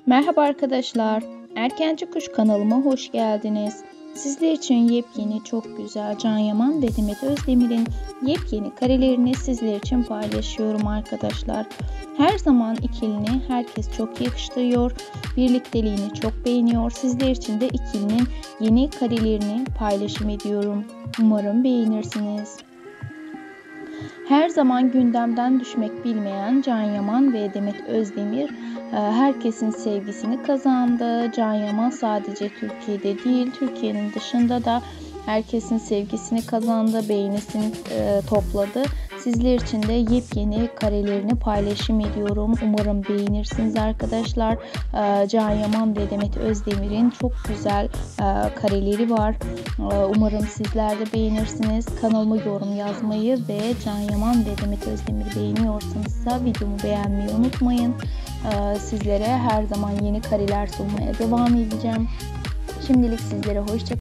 Merhaba arkadaşlar. Erkenci Kuş kanalıma hoş geldiniz. Sizler için yepyeni, çok güzel Can Yaman ve Demet Özdemir'in yepyeni karelerini sizler için paylaşıyorum arkadaşlar. Her zaman ikilini herkes çok yakıştırıyor. Birlikteliğini çok beğeniyor. Sizler için de ikilinin yeni karelerini paylaşım ediyorum. Umarım beğenirsiniz. Her zaman gündemden düşmek bilmeyen Can Yaman ve Demet Özdemir herkesin sevgisini kazandı. Can Yaman sadece Türkiye'de değil, Türkiye'nin dışında da herkesin sevgisini kazandı, beğenisini topladı. Sizler için de yepyeni karelerini paylaşım ediyorum. Umarım beğenirsiniz arkadaşlar. Can Yaman ve Demet Özdemir'in çok güzel kareleri var. Umarım sizler de beğenirsiniz. Kanalıma yorum yazmayı ve Can Yaman ve Demet Özdemir'i beğeniyorsanız da videomu beğenmeyi unutmayın. Sizlere her zaman yeni kareler sunmaya devam edeceğim. Şimdilik sizlere hoşça kalın.